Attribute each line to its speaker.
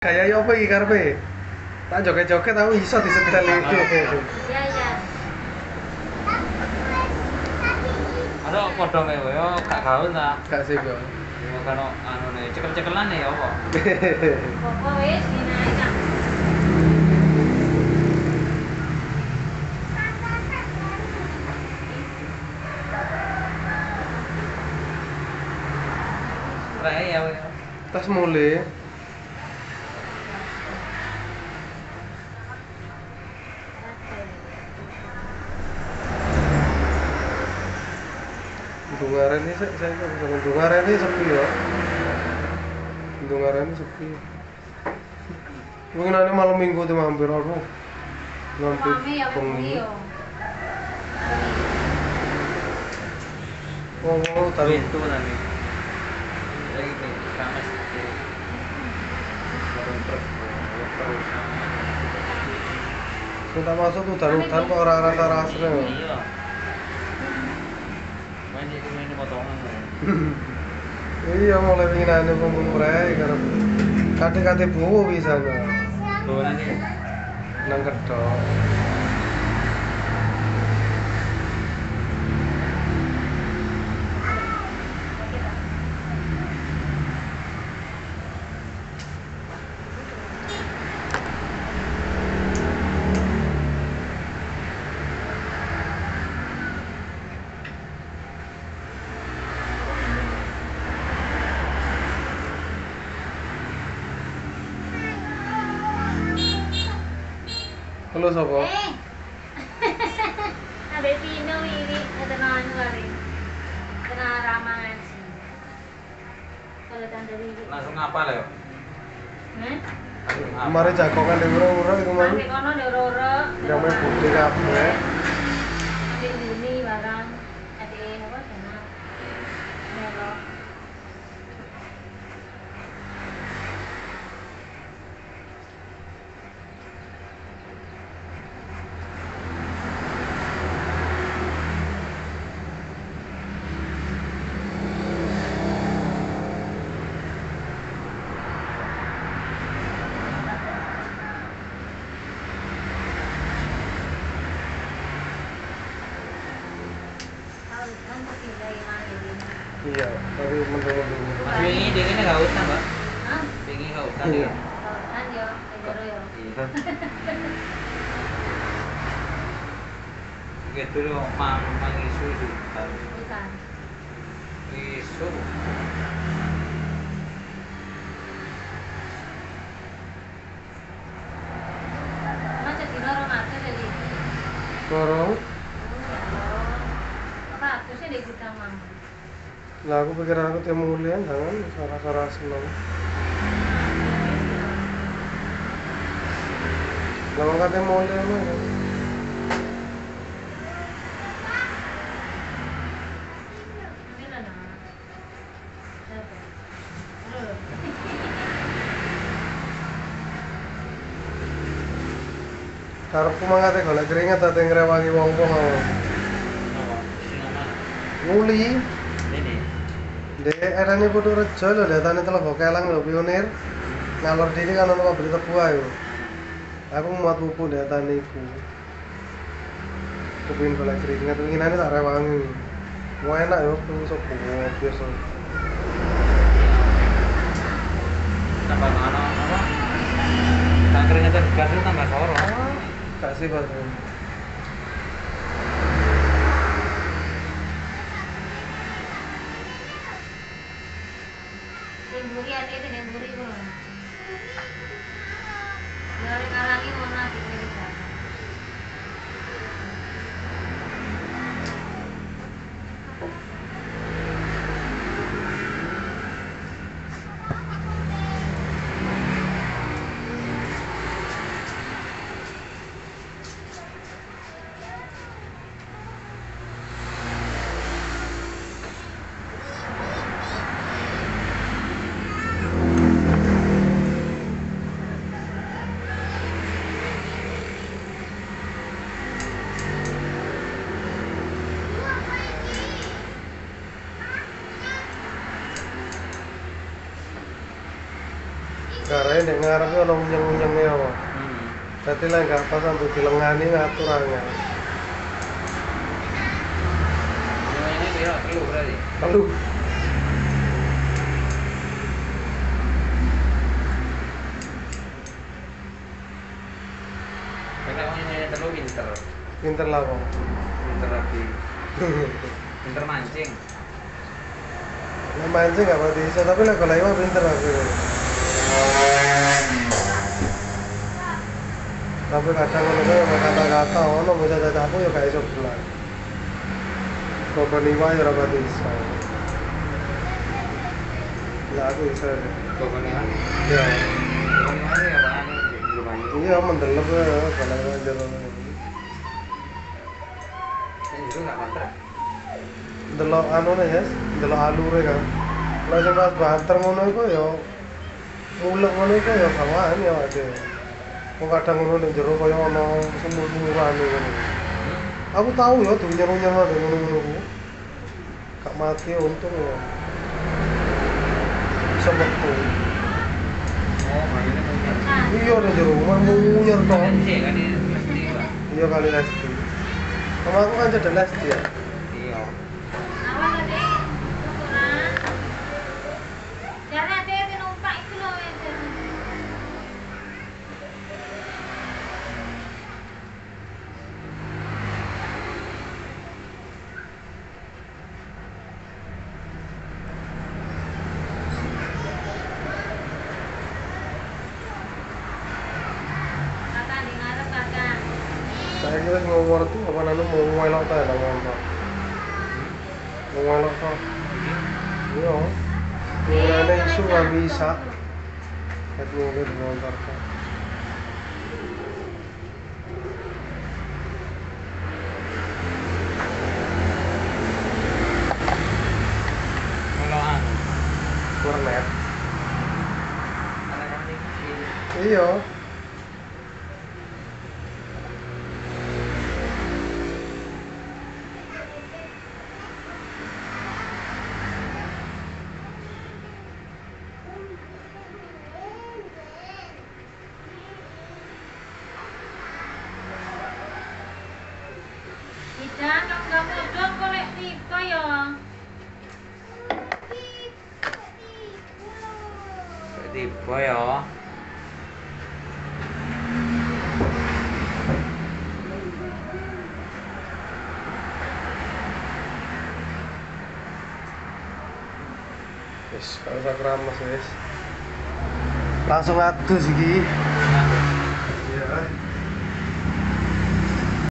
Speaker 1: Kayak yo apa iki karepe? Tak joget-joget aku iso disetel iki.
Speaker 2: Iya, iya.
Speaker 3: Ada padha mewe yo gak gaul ta.
Speaker 1: Gak sih yo.
Speaker 3: Yo karo anune cekel-cekelan ya apa?
Speaker 2: Pokok wis dinaik Kak.
Speaker 3: Rek ya.
Speaker 1: Tas mulai. Dungaren ini saya jangan dungaren ini sepi ya. Dungaren ini sepi. Mungkin nanti malam minggu tuh mampir aku. Nanti
Speaker 2: Mami ya kuwi yo.
Speaker 1: Oh, taruh
Speaker 3: Itu nanti. Lagi ke kames.
Speaker 1: kita masuk tuh darutan kok rasa-rasanya.
Speaker 3: Iya. Main jadi main potongan.
Speaker 1: Iya mulai pengen kumpul prei karena kate-kate buwo bisa nggak?
Speaker 3: Tuh nanti.
Speaker 1: Nang kedok. Halo sopo?
Speaker 2: Ada Pino ini, ada anu hari. Kena ramangan sih. Kalau tanda Riri.
Speaker 3: Langsung apa lah yo?
Speaker 2: Heh?
Speaker 1: Kemarin jagongan di ura-ura itu
Speaker 2: Mari
Speaker 1: kemarin.
Speaker 2: kono ndoro-oro.
Speaker 1: Jamnya putih kabeh.
Speaker 2: Ada Juni barang. Ada apa sana? Melo. Kan mesti dari mana ini?
Speaker 1: Iya, tapi mendung-mendung.
Speaker 3: Mas wingi dingine gak utang, Mbak.
Speaker 2: Hah?
Speaker 3: Wingi gak utang
Speaker 1: Iya.
Speaker 3: ya.
Speaker 2: Kan yo, ndoro yo.
Speaker 3: Iya. Gitu loh, mang isu itu.
Speaker 2: Bukan.
Speaker 3: Isu.
Speaker 2: Mas jadi loro mate jadi.
Speaker 1: Dorong.
Speaker 2: Apa tuh sih di gudang Mam?
Speaker 1: Lah aku pikir aku tiap mulian jangan suara-suara seneng. Lah mau kate mulian mah. Kan?
Speaker 2: Ini lah nah. Siapa? Halo.
Speaker 1: Karepku mangkate golek keringet ate ngrewangi wong-wong.
Speaker 3: Apa? Sinama.
Speaker 1: Nguli.
Speaker 3: Ini.
Speaker 1: Dek, erane kudu rejo lho, lihatane Telaga Kelang lho pionir. Ngalor dini kan ono pabrik tebu ayo. Aku muat pupu lihatane iku. Kepin golek keringet winginane tak rewangi. Mau enak yo tuh sop biasa.
Speaker 3: Tambah mana apa? Tak keringetan gas itu tambah soro.
Speaker 1: Kasih Pak.
Speaker 2: Timburi ate timburi kok. Ya ora ngalangi mau nasi iki.
Speaker 1: Karena nek ngarepe ono unyeng-unyenge apa.
Speaker 3: Hmm.
Speaker 1: Dadi lek gak pas sampe dilengani ngatur angel.
Speaker 3: Ini piro? Telu berarti.
Speaker 1: Lalu
Speaker 3: Karena ini telu pinter.
Speaker 1: pinter lah kok.
Speaker 3: Pinter lagi. Pinter mancing.
Speaker 1: Nek mancing gak pati iso, tapi lek golek mah pinter aku. Tapi kadang ngono kuwi kata-kata ono bocah cacahku ya gak iso belas. Kok niwa ya ora pati iso. Lah aku iso.
Speaker 3: Pokoknya kan.
Speaker 1: Ya.
Speaker 3: Pokoknya ya apaan? Belum aja.
Speaker 1: Iya mendelep ya kalau jero.
Speaker 3: Ini juga nggak mantap.
Speaker 1: Delok anune ya, delok alure kan. Lah sing pas banter ngono iku ya mulek ngono iku ya kawan ya ade. Kok kadang ngono ning jero kaya ana semur-semuran ngono. Aku tahu ya tuh nyer-nyer ada ngono-ngono ku. Gak mati untung ya. Bisa metu.
Speaker 3: Oh, mainnya mungkin.
Speaker 1: Iya ning jero mah munyer to.
Speaker 3: Kan sih kan ini mesti Pak.
Speaker 1: Iya kali Lesti. Sama aku kan jadi Lesti ya.
Speaker 3: Iya.
Speaker 2: Awas ade, ukuran. Jangan ade numpak itu loh itu. Kakak di ngarep kakak.
Speaker 1: Saya kira mau ngerti apa nanu mau ngelok ta lah ngono. Mau ngelok ta. Iya. Ngene isu gak bisa. Kat mobil motor ta.
Speaker 3: Kalau anu,
Speaker 1: Warnet.
Speaker 3: anak-anak ini kecil.
Speaker 1: Iya.
Speaker 2: Tidak, kamu gak mudeng golek tipe ya.
Speaker 3: Tiba ya.
Speaker 1: Wis, kalau usah keramas wis. Langsung adus iki.